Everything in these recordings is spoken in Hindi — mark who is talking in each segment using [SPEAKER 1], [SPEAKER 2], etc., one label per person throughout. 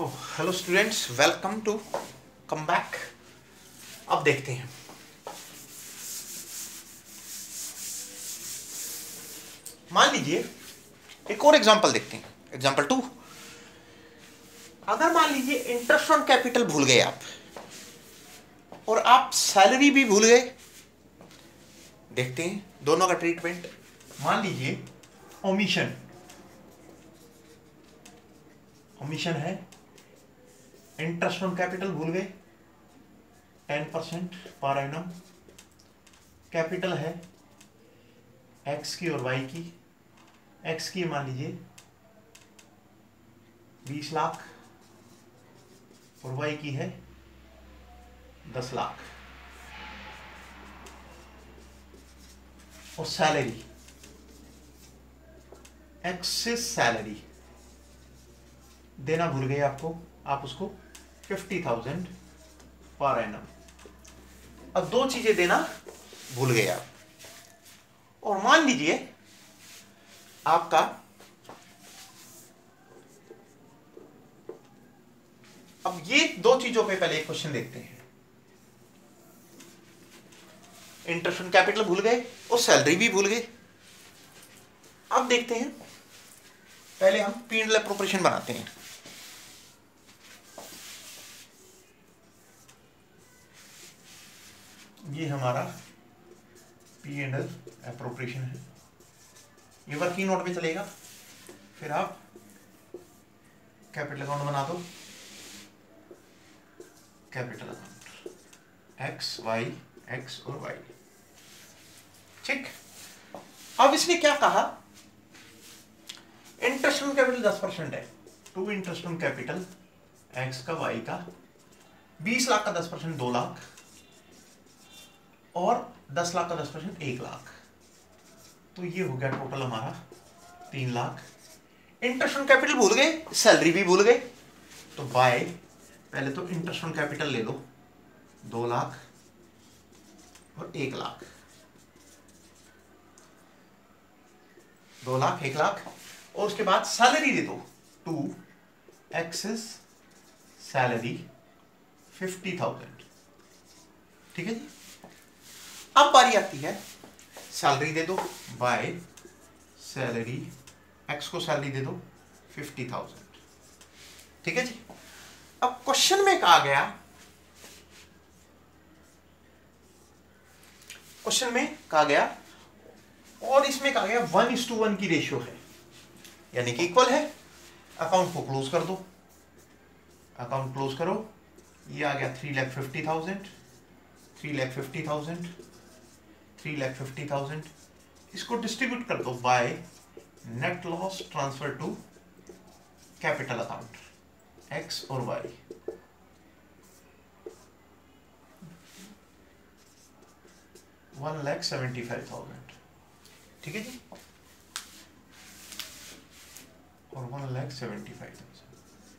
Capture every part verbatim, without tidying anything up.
[SPEAKER 1] Hello students, welcome to come back. अब देखते हैं मान लीजिए एक और एग्जांपल देखते हैं। एग्जांपल टू, अगर मान लीजिए इंटरेस्ट ऑन कैपिटल भूल गए आप और आप सैलरी भी भूल गए। देखते हैं दोनों का ट्रीटमेंट। मान लीजिए ओमिशन ओमिशन है, इंटरेस्ट ऑन कैपिटल भूल गए ten percent per annum, capital है एक्स की और वाई की। एक्स की मान लीजिए बीस लाख और वाई की है दस लाख। और सैलरी एक्सेस सैलरी देना भूल गए आपको, आप उसको फिफ्टी थाउजेंड पर एनम। अब दो चीजें देना भूल गए आप, और मान लीजिए आपका अब ये दो चीजों पे पहले एक क्वेश्चन देखते हैं। इंटरेस्ट ऑन कैपिटल भूल गए और सैलरी भी भूल गए। अब देखते हैं, पहले हम पी एंड एल एप्रोप्रिएशन बनाते हैं। ये हमारा पी एंड एल एप्रोप्रिएशन है, ये वर्किंग नोट में चलेगा। फिर आप कैपिटल अकाउंट बना दो, capital account X Y X और वाई। ठीक, अब इसने क्या कहा, इंटरेस्ट ऑन कैपिटल दस परसेंट है, to interest on capital X का वाई का, बीस लाख का दस परसेंट दो लाख और दस लाख का दस परसेंट एक लाख। तो ये हो गया टोटल हमारा तीन लाख। इंटरेस्ट ऑन कैपिटल भूल गए, सैलरी भी भूल गए, तो बाय पहले तो इंटरेस्ट ऑन कैपिटल ले लो दो लाख और एक लाख, दो लाख एक लाख, और उसके बाद सैलरी दे दो to X's salary fifty thousand. ठीक है जी। अब बारी आती है सैलरी दे दो बाय सैलरी, एक्स को सैलरी दे दो फिफ्टी थाउजेंड। ठीक है जी। अब क्वेश्चन में कहा गया क्वेश्चन में कहा गया और इसमें कहा गया वन इज टू वन की रेशियो है, यानी कि इक्वल है। अकाउंट को क्लोज कर दो, अकाउंट क्लोज करो। ये आ गया three lakh fifty thousand, three lakh fifty thousand, three lakh fifty thousand. इसको डिस्ट्रीब्यूट कर दो by net loss transfer to capital account X और Y. One lakh seventy five thousand. ठीक है जी, और one lakh seventy five thousand.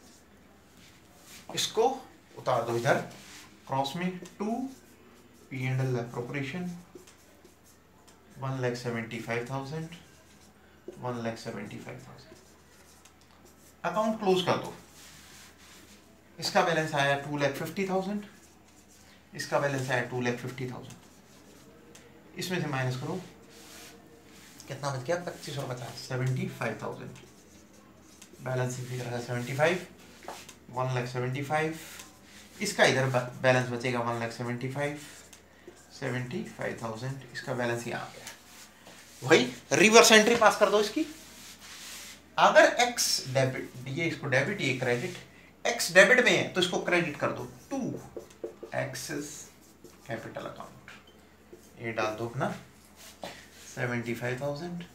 [SPEAKER 1] इसको उतार दो इधर क्रॉस में, to P and L appropriation one lakh seventy five thousand, one lakh seventy five thousand. Account close कर दो। इसका बैलेंस आया टू लैख फिफ्टी थाउजेंड, इसका बैलेंस आया टू लैख फिफ्टी थाउजेंड। इसमें से माइनस करो, कितना बच गया, पच्चीस और पचास seventy five thousand. Balance figure है seventy five, one lakh seventy five. इसका इधर बैलेंस बचेगा one lakh seventy five, seventy five thousand. इसका बैलेंस यहाँ आ गया। वही रिवर्स एंट्री पास कर दो इसकी। अगर एक्स डेबिट, ये इसको डेबिट ये क्रेडिट, एक्स डेबिट में है तो इसको क्रेडिट कर दो टू एक्सेस कैपिटल अकाउंट। ये डाल दो अपना सेवेंटी फाइव थाउजेंड,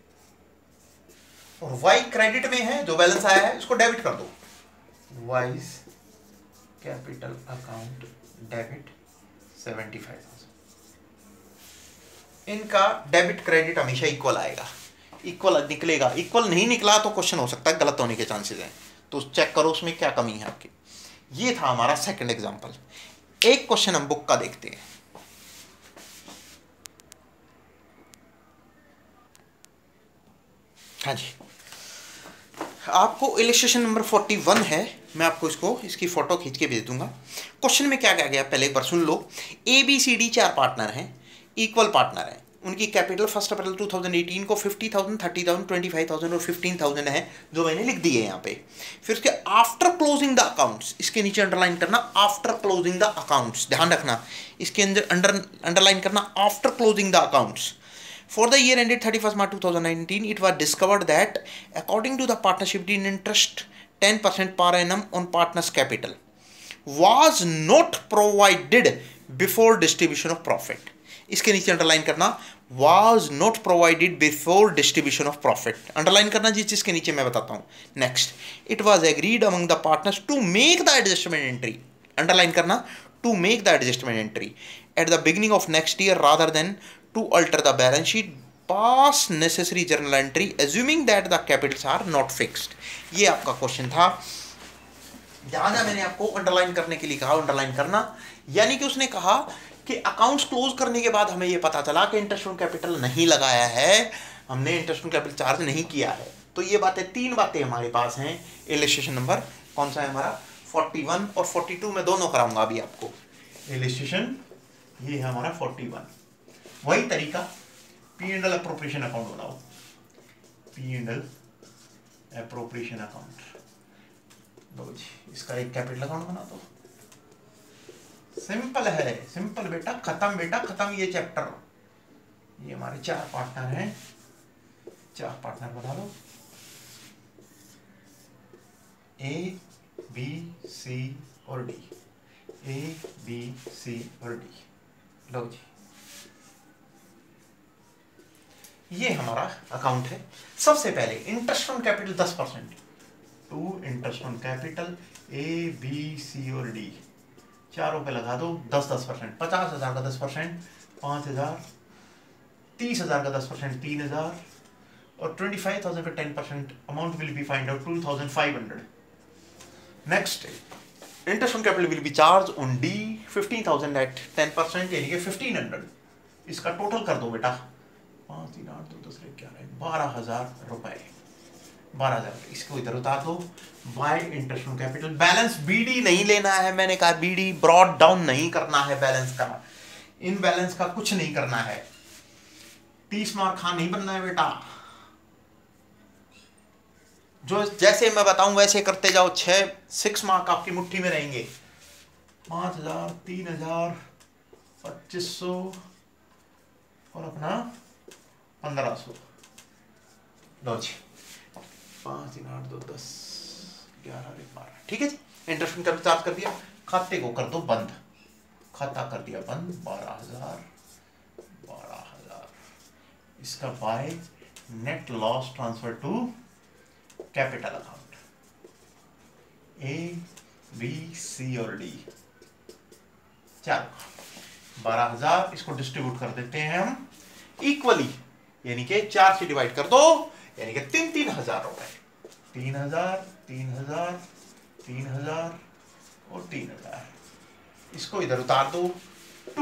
[SPEAKER 1] और वाई क्रेडिट में है, जो बैलेंस आया है इसको डेबिट कर दो, Y's capital account debit seventy five thousand. इनका डेबिट क्रेडिट हमेशा इक्वल आएगा, इक्वल निकलेगा। इक्वल नहीं निकला तो क्वेश्चन हो सकता है गलत होने के चांसेस हैं, तो चेक करो उसमें क्या कमी है आपकी। ये था हमारा सेकंड एग्जांपल। एक क्वेश्चन हम बुक का देखते हैं। हाँ जी,
[SPEAKER 2] आपको इलस्ट्रेशन नंबर फोर्टी वन है, मैं आपको इसको इसकी फोटो खींच के भेज दूंगा। क्वेश्चन में क्या क्या गया पहले एक बार सुन लो। ए बी सी डी चार पार्टनर हैं, इक्वल पार्टनर हैं, उनकी capital first April two thousand eighteen को fifty thousand, thirty thousand, twenty five thousand और फिफ्टीन थाउजेंड है, जो मैंने लिख दी है यहाँ पे। फिर उसके आफ्टर क्लोजिंग द अकाउंट्स, इसके नीचे अंडरलाइन करना आफ्टर क्लोजिंग द अकाउंट्स, ध्यान रखना इसके अंदर अंडर अंडरलाइन करना after closing the accounts. For the year ended thirty-first March twenty nineteen, it was discovered that according to the partnership deed, interest ten percent per annum on partner's capital was not provided before distribution of profit. इसके नीचे अंडरलाइन करना was not provided before distribution of profit, underline करना जिस चीज के नीचे मैं बताता हूँ। Next, it was agreed among the partners to make the adjustment entry, underline करना to make the adjustment entry at the beginning of next year rather than to alter the balance sheet, pass necessary journal entry assuming that the capitals are not fixed। ये आपका क्वेश्चन था। ध्यान है, मैंने आपको अंडरलाइन करने के लिए कहा, अंडरलाइन करना यानी कि उसने कहा कि अकाउंट्स क्लोज करने के बाद हमें ये पता चला कि इंटरेस्ट ऑन कैपिटल नहीं लगाया है, हमने इंटरेस्ट ऑन कैपिटल चार्ज नहीं किया है। तो ये बातें, तीन बातें हमारे पास हैं। इलस्ट्रेशन नंबर कौन सा है हमारा, फोर्टी वन और फोर्टी टू, मैं दोनों कराऊंगा अभी आपको। इलस्ट्रेशन ये है हमारा फोर्टी वन। वही तरीका, P and L appropriation account बनाओ, P and L appropriation account लो जी, इसका एक कैपिटल अकाउंट बना दो। सिंपल है, सिंपल बेटा, खत्म बेटा खत्म ये चैप्टर। ये हमारे चार पार्टनर हैं, चार पार्टनर बना लो, ए बी सी और डी, ए बी सी और डी। लो जी, ये हमारा अकाउंट है। सबसे पहले इंटरेस्ट ऑन कैपिटल दस percent, to interest on capital A B C और डी, चारों पे लगा दो दस दस परसेंट। पचास हजार का दस परसेंट पांच हजार, तीस हजार का दस परसेंट तीन हजार, और ट्वेंटी फाइव थाउजेंड का ten percent amount will be find out two thousand five hundred. Next, interest on capital will be charge on D fifteen thousand at ten percent यानी कि फिफ्टीन हंड्रेड। इसका टोटल कर दो बेटा, पाँच तीन आठ दो दस ग्यारह, बारह हजार रुपए, बारह हजार। इसको इधर उतार दो, by interest on capital. Balance BD नहीं लेना है, मैंने कहा बीडी ब्रॉड डाउन नहीं करना है बैलेंस का, इन बैलेंस का कुछ नहीं करना है। तीस मार्क खान नहीं बनना है बेटा, जो जैसे मैं बताऊं वैसे करते जाओ, छह सिक्स मार्क आपकी मुट्ठी में रहेंगे। पांच हजार, तीन हजार, पच्चीस सौ और अपना पंद्रह सौ। लो जी, पांच तीन आठ दो दस ग्यारह बारह, ठीक है जी। इंटरेस्ट का चार्ज कर दिया, खाते को कर दो बंद, खाता कर दिया बंद, बारह हजार बारह हजार। इसका by net loss transfer to capital account, A B C और डी, चलो बारह हजार। इसको डिस्ट्रीब्यूट कर देते हैं हम इक्वली, यानी कि चार से डिवाइड कर दो, यानी कि तीन तीन हजार रुपए, तीन हजार तीन हजार तीन हजार और तीन हजार। इसको इधर उतार दो, to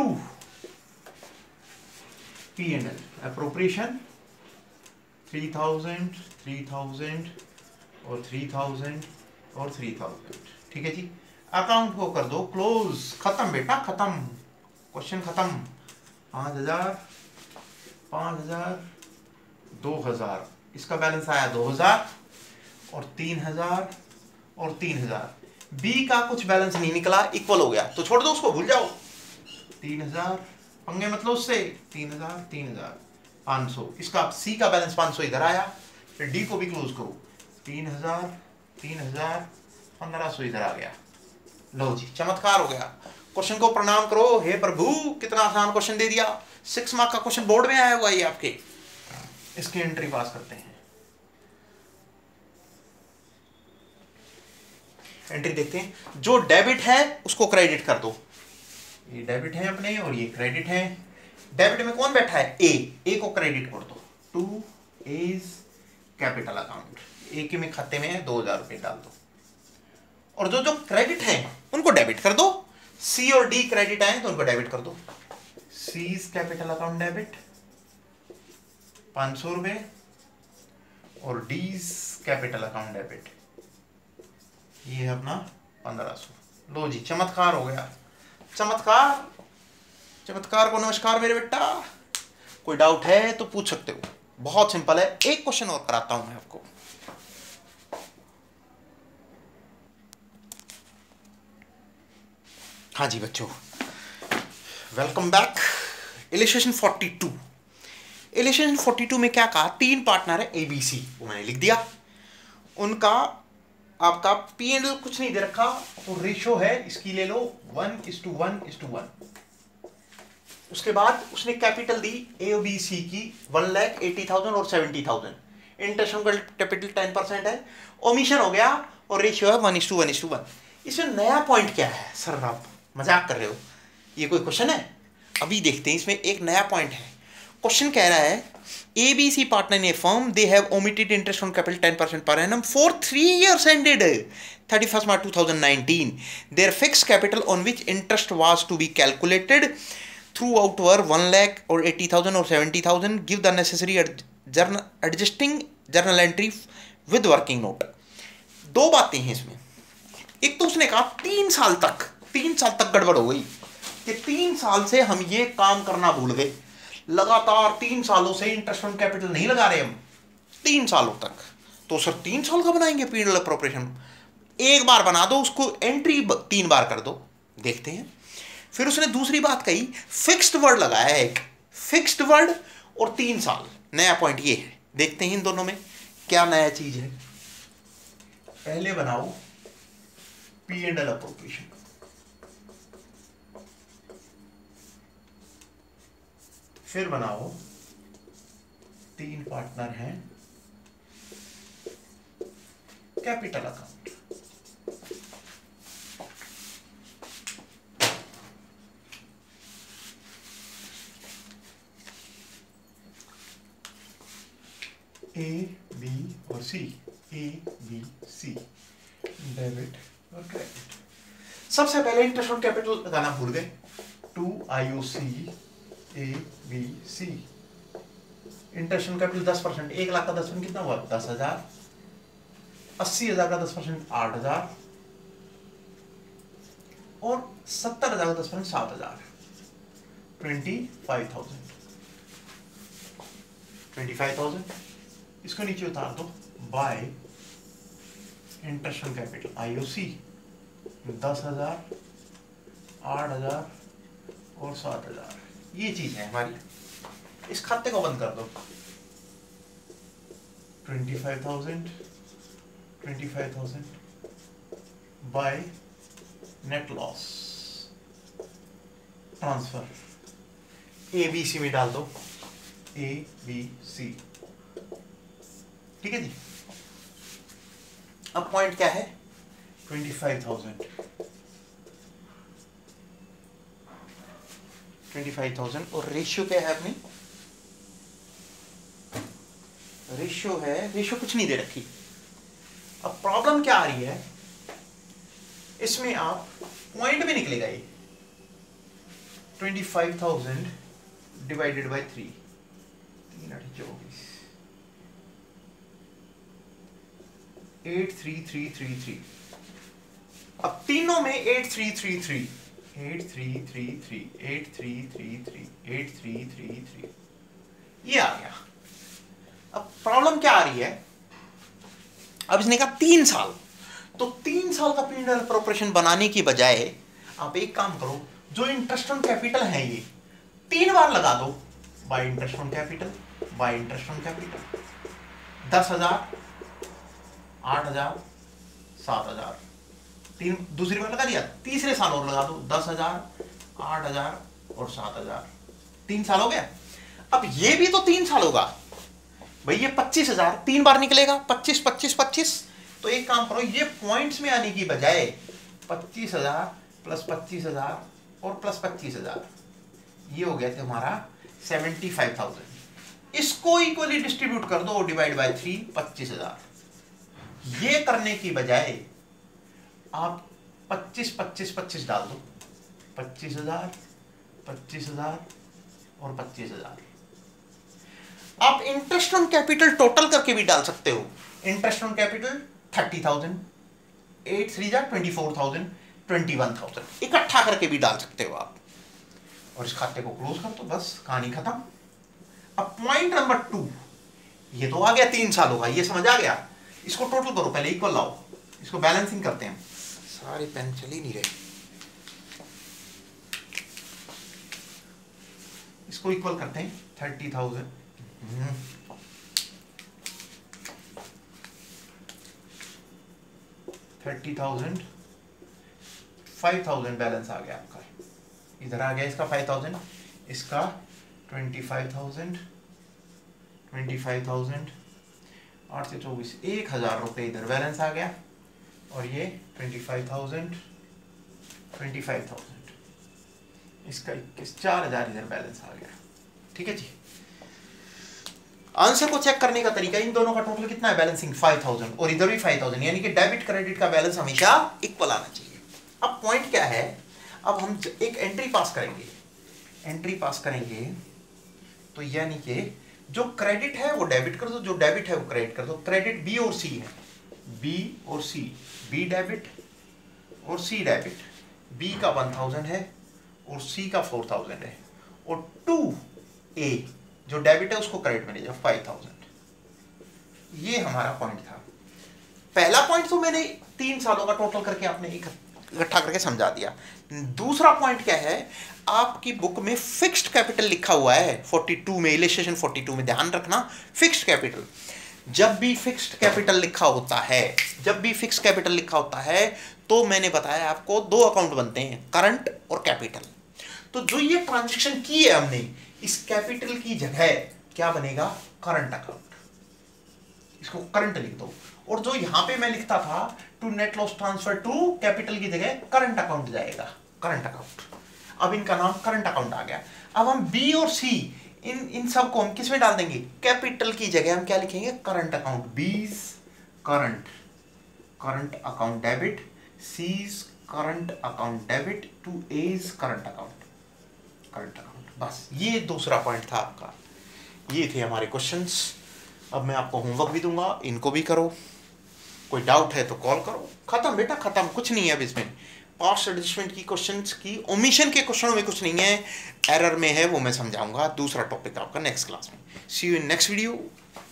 [SPEAKER 2] P and L appropriation three thousand three thousand और थ्री थाउजेंड और थ्री थाउजेंड, ठीक है जी। अकाउंट को कर दो क्लोज, खत्म बेटा खत्म, क्वेश्चन खत्म। पांच हजार पांच हजार दो हजार, इसका बैलेंस आया दो हजार और तीन हजार और तीन हजार। बी का कुछ बैलेंस नहीं निकला, इक्वल हो गया तो छोड़ दो उसको, भूल जाओ। तीन हजार पंगे मतलब उससे, तीन हजार तीन हजार पांच सौ, इसका सी का बैलेंस पांच सौ इधर आया। फिर डी को भी क्लोज करो, तीन हजार तीन हजार पंद्रह सौ इधर आ गया। लो जी, चमत्कार हो गया। क्वेश्चन को प्रणाम करो, हे प्रभु कितना आसान क्वेश्चन दे दिया। सिक्स मार्क का क्वेश्चन बोर्ड में आया हुआ ये आपके। इसकी एंट्री पास करते हैं, एंट्री देखते हैं। जो डेबिट है उसको क्रेडिट कर दो, ये डेबिट है अपने और ये क्रेडिट है। डेबिट में कौन बैठा है, ए, ए को क्रेडिट कर दो, to is capital account, A के में खाते में है दो हजार रुपए डाल दो। और जो जो क्रेडिट है उनको डेबिट कर दो, सी और डी क्रेडिट आए तो उनको डेबिट कर दो। C is capital account debit पांच सौ रुपए
[SPEAKER 1] और डीज कैपिटल अकाउंट डेबिट, ये है अपना पंद्रह सौ। लो जी, चमत्कार हो गया, चमत्कार। चमत्कार को नमस्कार मेरे बेटा। कोई डाउट है तो पूछ सकते हो, बहुत सिंपल है। एक क्वेश्चन और कराता हूं मैं आपको। हाँ जी बच्चों, welcome back. Illustration forty two. Illustration forty two में क्या कहा, तीन पार्टनर है ए बी सी, वो मैंने लिख दिया। उनका आपका पी एंड एल कुछ नहीं दे रखा, तो रेशो है इसकी ले लो one is to one is to one. उसके बाद उसने कैपिटल दी ए और बी सी की वन लैख एटी थाउजेंड और seventy thousand. Interest capital ten percent है, ओमिशन हो गया और रेशियो है one is to one is to one. इसमें नया पॉइंट क्या है? सर आप मजाक कर रहे हो, ये कोई क्वेश्चन है? अभी देखते हैं, इसमें एक नया पॉइंट है। क्वेश्चन कह रहा है A B C partner in a firm, they have omitted interest on capital ten percent per annum for three years ended thirty-first March twenty nineteen. Their fixed capital on which interest was to be calculated throughout were one lakh or eighty thousand or seventy thousand. Give the necessary ad journal adjusting journal entry with working note. दो बातें हैं इसमें। एक तो उसने कहा तीन साल तक तीन साल तक गड़बड़ हो गई कि तीन साल से हम ये काम करना भूल गए, लगातार तीन सालों से इंटरेस्ट ऑन कैपिटल नहीं लगा रहे हम, तीन सालों तक। तो सर तीन साल का बनाएंगे पी एंड एल अप्रोप्रिएशन? एक बार बना दो, उसको एंट्री तीन बार कर दो, देखते हैं। फिर उसने दूसरी बात कही, फिक्स्ड वर्ड लगाया है, एक फिक्स्ड वर्ड और तीन साल। नया पॉइंट ये है, देखते हैं इन दोनों में क्या नया चीज है। पहले बनाओ पी एंड एल अप्रोप्रिएशन, फिर बनाओ तीन पार्टनर हैं कैपिटल अकाउंट। ए बी और C, A B C, debit और क्रेडिट। सबसे पहले इंटरेस्ट ऑन कैपिटल लगाना भूल गए, to I O C A B C. Interest on capital दस परसेंट, एक लाख का दस परसेंट कितना हुआ? दस हजार। अस्सी हजार का दस परसेंट आठ हजार, और सत्तर हजार का दस परसेंट सात हजार, twenty five thousand. Twenty five thousand इसको नीचे उतार दो, by interest on capital I O C दस हजार, आठ हजार और सात हजार। ये चीज है हमारी, इस खाते को बंद कर दो। Twenty five thousand, twenty five thousand by net loss transfer A B C में डाल दो, ए बी सी। ठीक है जी। अब पॉइंट क्या है? Twenty five thousand, twenty five thousand और रेशियो क्या है अपनी? रेशियो है, रेशियो कुछ नहीं दे रखी। अब प्रॉब्लम क्या आ रही है इसमें, आप पॉइंट में निकलेगा ये twenty five thousand divided by three, तीन आठ चौबीस, eight three three three three. अब तीनों में eight three three three, eight three three three, eight three three three, eight three three three, ये आ गया। अब प्रॉब्लम क्या आ रही है? अब इसने कहा तीन साल, तो तीन साल का पी एंड एल अप्रोप्रिएशन बनाने की बजाय आप एक काम करो, जो इंटरेस्ट ऑन कैपिटल है ये तीन बार लगा दो, by interest on capital, by interest on capital. दस हजार, आठ हजार, सात हजार, तीन दूसरी बार लगा दिया, तीसरे साल और लगा दो, दस हजार, आठ हजार और सात हजार, तीन साल हो गया। अब ये भी तो तीन साल होगा भाई, ये पच्चीस हजार तीन बार निकलेगा, पच्चीस पच्चीस पच्चीस। तो एक काम करो, ये पॉइंट्स में आने की बजाय पच्चीस हजार प्लस पच्चीस हजार और प्लस पच्चीस हजार, ये हो गया तुम्हारा सेवेंटी फाइव थाउजेंड। इसको इक्वली डिस्ट्रीब्यूट कर दो, डिवाइड बाय थ्री, पच्चीस हजार। ये करने की बजाय आप पच्चीस पच्चीस पच्चीस डाल दो, पच्चीस हजार, पच्चीस हजार और पच्चीस हजार।
[SPEAKER 2] आप इंटरेस्ट ऑन कैपिटल टोटल करके भी डाल सकते हो। Interest on capital thirty thousand, eight three जा twenty four thousand, twenty one thousand इकट्ठा करके भी डाल सकते हो आप, और इस खाते को क्लोज कर दो, बस कहानी खत्म। अब पॉइंट नंबर टू, ये तो आ गया तीन सालों का, ये समझ आ गया। इसको टोटल करो, पहले इक्वल लाओ, इसको बैलेंसिंग करते हैं। सारे पेन चल ही नहीं रहे, इसको इक्वल करते हैं। Thirty thousand thirty thousand five thousand balance आ गया आपका, इधर आ गया इसका फाइव थाउजेंड, इसका twenty five thousand, twenty five thousand, आठ से चौबीस, एक हजार रुपये इधर बैलेंस आ गया, और ये twenty five thousand, twenty five thousand, इसका इक्कीस, चार हजार इधर बैलेंस आ गया। ठीक है जी। आंसर को चेक करने का तरीका, इन दोनों का टोटल कितना है बैलेंसिंग, फाइव थाउजेंड, और इधर भी फाइव थाउजेंड, यानी कि डेबिट क्रेडिट का बैलेंस हमेशा इक्वल आना चाहिए। अब पॉइंट क्या है, अब हम एक एंट्री पास करेंगे, एंट्री पास करेंगे तो यानी कि जो क्रेडिट है वो डेबिट कर दो, जो डेबिट है वो क्रेडिट कर दो। क्रेडिट बी और सी है, बी और सी, बी डेबिट और सी डेबिट। बी का वन थाउजेंड है और सी का फोर थाउजेंड है, और टू ए जो डेबिट है उसको क्रेडिट में ले जाओ, फाइव थाउजेंड। ये हमारा पॉइंट था। पहला पॉइंट तो मैंने तीन सालों का टोटल करके आपने इकट्ठा करके समझा दिया। दूसरा पॉइंट क्या है, आपकी बुक में फिक्स्ड कैपिटल लिखा हुआ है फोर्टी टू में, इलस्ट्रेशन फोर्टी टू में, ध्यान रखना फिक्स्ड कैपिटल। जब भी फिक्स्ड कैपिटल लिखा होता है, जब भी फिक्स्ड कैपिटल लिखा होता है तो मैंने बताया आपको दो अकाउंट बनते हैं, करंट और कैपिटल। तो जो ये ट्रांजैक्शन की है हमने, इस कैपिटल की जगह क्या बनेगा, करंट अकाउंट, इसको करंट लिख दो। और जो यहां पे मैं लिखता था to net loss transfer to capital की जगह करंट अकाउंट जाएगा, करंट अकाउंट। अब इनका नाम करंट अकाउंट आ गया। अब हम बी और सी, इन इन सब को हम किस में डाल देंगे, कैपिटल की जगह हम क्या लिखेंगे, current account. B's current, current account debit, C's current account debit, to A's current account, current account. बस ये दूसरा पॉइंट था आपका। ये थे हमारे क्वेश्चंस। अब मैं आपको होमवर्क भी दूंगा, इनको भी करो, कोई डाउट है तो कॉल करो। खत्म बेटा खत्म, कुछ नहीं है अब इसमें। पास्ट एडजस्टमेंट की क्वेश्चंस की, ओमिशन के क्वेश्चनों में कुछ नहीं है, एरर में है वो मैं समझाऊंगा। दूसरा टॉपिक आपका नेक्स्ट क्लास में। See you in next video.